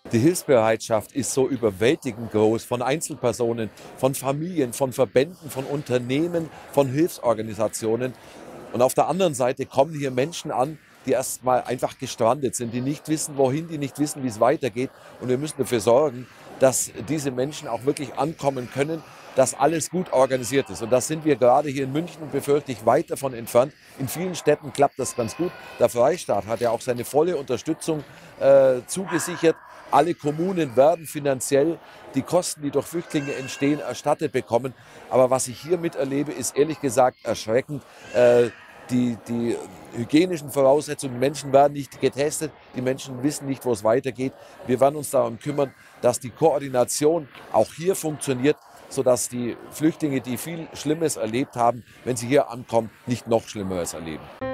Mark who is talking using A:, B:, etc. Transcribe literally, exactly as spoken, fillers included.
A: Die Hilfsbereitschaft ist so überwältigend groß von Einzelpersonen, von Familien, von Verbänden, von Unternehmen, von Hilfsorganisationen. Und auf der anderen Seite kommen hier Menschen an, die erst mal einfach gestrandet sind, die nicht wissen, wohin, die nicht wissen, wie es weitergeht. Und wir müssen dafür sorgen, dass diese Menschen auch wirklich ankommen können, dass alles gut organisiert ist. Und das sind wir gerade hier in München, befürchte ich, weit davon entfernt. In vielen Städten klappt das ganz gut. Der Freistaat hat ja auch seine volle Unterstützung äh, zugesichert. Alle Kommunen werden finanziell die Kosten, die durch Flüchtlinge entstehen, erstattet bekommen. Aber was ich hier miterlebe, ist ehrlich gesagt erschreckend. Äh, die, die hygienischen Voraussetzungen, Menschen werden nicht getestet, die Menschen wissen nicht, wo es weitergeht. Wir werden uns darum kümmern, dass die Koordination auch hier funktioniert, sodass die Flüchtlinge, die viel Schlimmes erlebt haben, wenn sie hier ankommen, nicht noch Schlimmeres erleben.